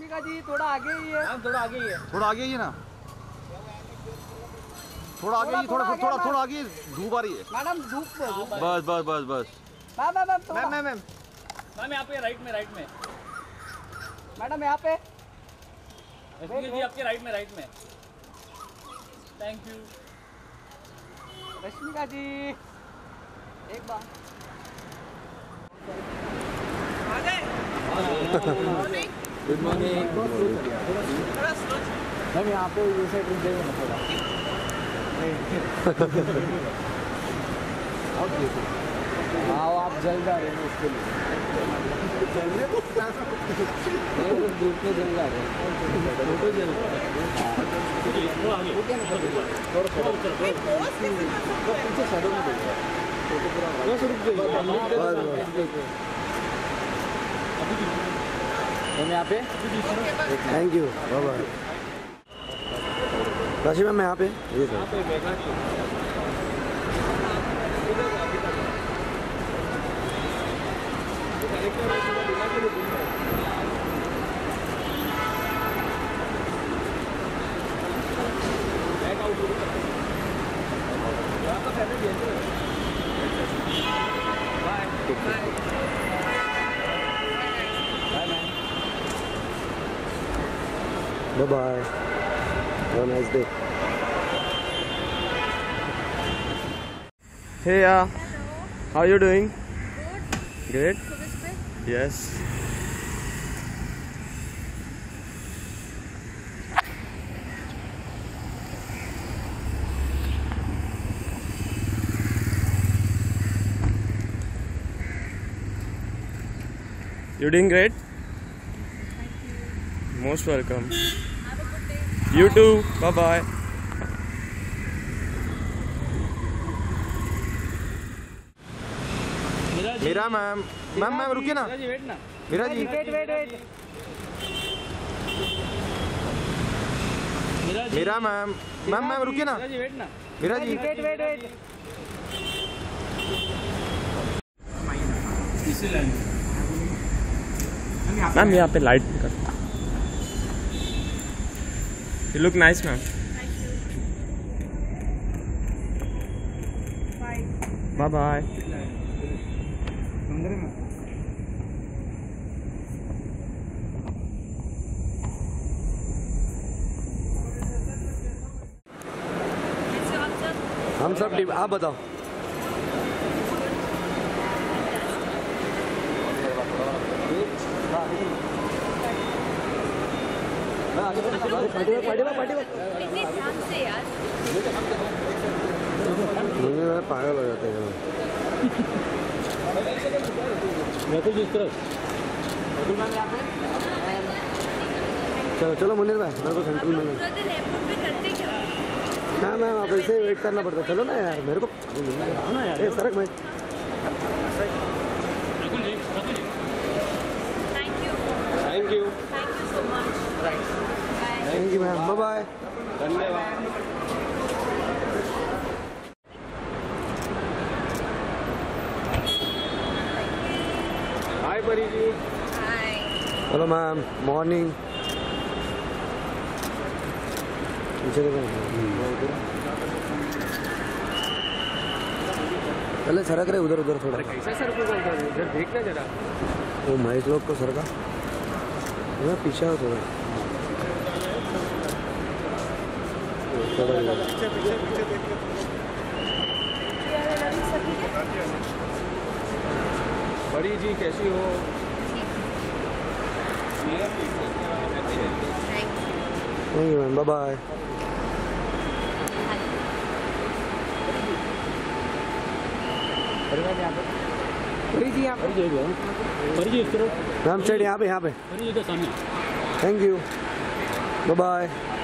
रश्मिका जी थोड़ा आगे ही है। थोड़ा आगे ही है। थोड़ा आगे ही है ना, थोड़ा आगे ही, थोड़ा आगे। धूप आ रही है मैडम, धूप में। बस बस बस बस। मैम यहाँ पे राइट में। मैडम यहाँ पे। रश्मिका जी आपके राइट में। Thank you Rashmika ji. एक बार गुड मॉर्निंग। मैम यहाँ पे ये साइड रुक जाइए ना थोड़ा। हाँ आप जल जा रहे हैं उसके लिए। धूप में जल जा रहे हैं। हम यहाँ पे। Thank you, bye bye. Rashi ma'am मैं यहाँ पे। ये sir bye bye. Have a nice day. Hey, how are you doing? Good. Great. Yes. You're doing great. Most welcome. Have a good day. You too. Bye bye. Meera ma'am, ma'am रुकिए ना। Meera ji wait. Meera ma'am रुकिए ना। Meera ji wait. Ma'am यहाँ पे light कर। You look nice, ma'am. Bye bye. हम सब ठीक। आप बताओ। पागल हो जाते हैं। चलो मुनीर भाई, मेरे को सेंट्रल में। हाँ मैम आप ऐसे वेट करना पड़ता। चलो ना यार, मेरे को ना यार, ये सरक मैं। Thank you so much. Thank you ma'am, bye bye. धन्यवाद। Hi Pari ji. Hi. Hello ma'am, morning. पहले सरक रहे उधर थोड़ा। कैसा सरकूगा उधर देखना जरा। वो महेश लोग को सरका, मैं पीछे हो थोड़ा। बड़ी जी कैसी हो? Thank you ma'am, bye bye. बड़ी जी यहाँ पे। मैम साइड यहाँ पे। Thank you, bye bye.